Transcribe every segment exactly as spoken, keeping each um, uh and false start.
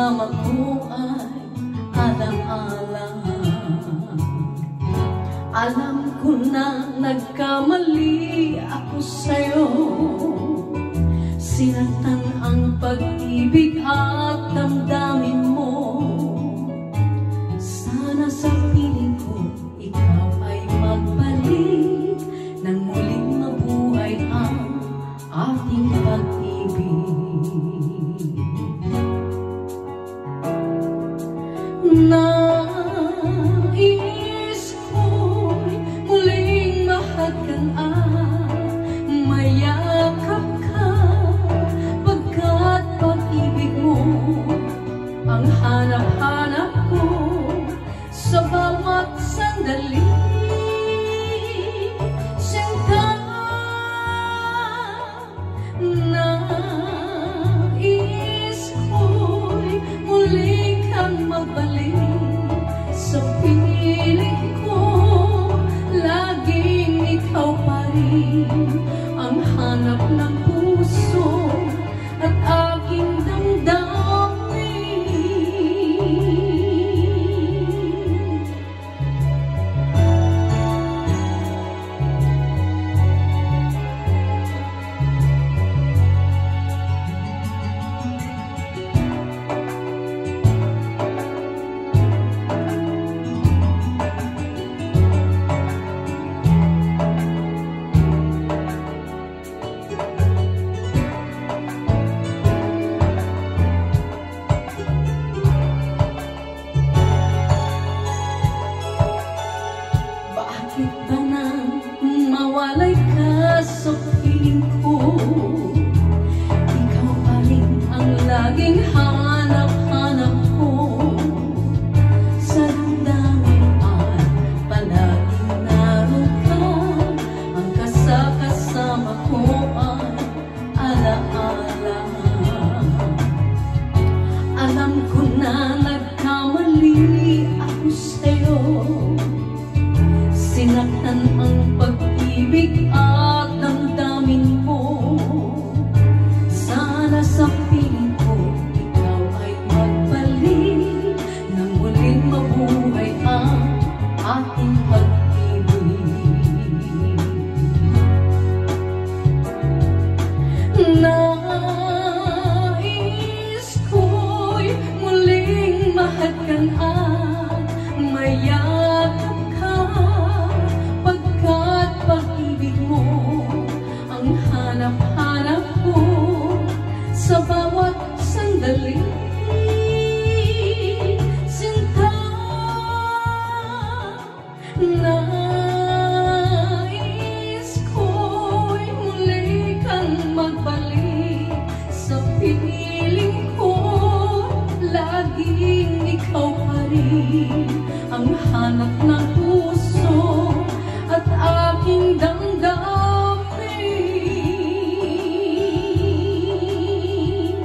kasama ko ay alang-alang. Alam ko na nagkamali ako sa'yo. Sinaktan ang pag-ibig at damdamin mo. Sana sa piling ko ikaw ay magbalik nang muling mabuhay ang ating pag-ibig. Nais ko'y muling mahagkan at mayakap ka, pagkat pag-ibig mo ang hanap-hanap ko sa bawat sandali. Sinta, nais ko'y muli kang magbalik sa piling ko. Laging ikaw pa rin ang hanap ng puso at aking damdamin. Bakit ba nang mawalay ka sa piling ko? Ikaw pa rin ang laging hanap-hanap ko sa damdamin at palaging naroon ka. Ang kasakasama ko ay alaala. Alam ko na nagkamali ako sa'yo. Sinaktan ang pag-ibig at damdamin mo. Sana sa piling ko ikaw ay magbalik nang muling mabuhay ang ating pag-ibig. Nais ko'y muling mahagkan at mayakap ka, pagkat pag-ibig mo ang hanap-hanap ko sa bawat sandali. Sinta, nais ko'y muli kang magbalik sa piling ko. Laging ikaw pa rin ang hanap ng puso at aking damdamin.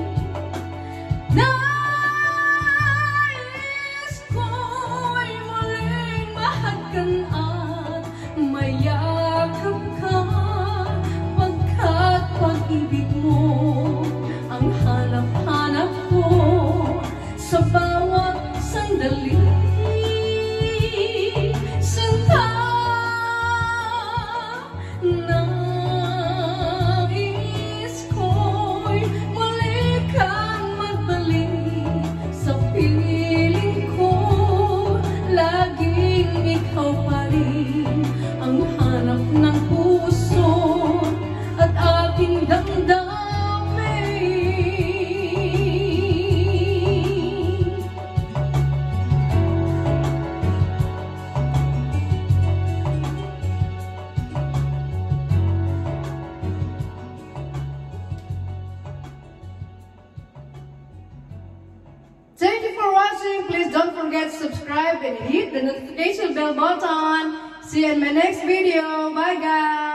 Nais ko'y muling mahagkan at mayakap ka, pagkat pag-ibig mo ang hanap-hanap ko sa bawat sandali. Sinta, nais ko'y muli kang magbalik sa piling ko. Laging ikaw pa rin ang hanap ng puso at aking damdamin. Thank you for watching. Please don't forget to subscribe and hit the notification bell button. See you in my next video. Bye guys.